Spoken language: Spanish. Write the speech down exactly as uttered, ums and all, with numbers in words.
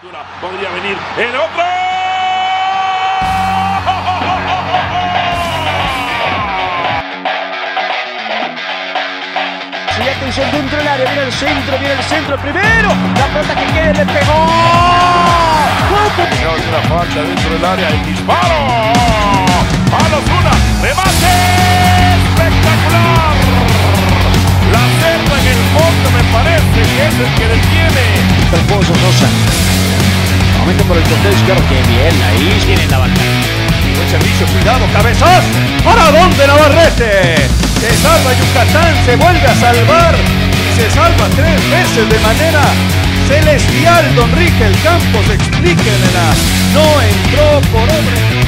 Podría venir el otro. Sigue atención dentro del área, viene el centro, viene el centro primero. La pelota que quede le pegó. No, es una falta dentro del área, el disparo. A Osuna, remate espectacular. La cerda en el fondo me parece que es el que detiene. Alfonso Sosa. Nuevamente por el costado izquierdo, que bien, ahí tiene la banca. Buen servicio, cuidado, cabezas. ¿Para dónde Navarrete? Se salva Yucatán, se vuelve a salvar y se salva tres veces de manera celestial. Don Rigel Campos, explíquenla. No entró por obra.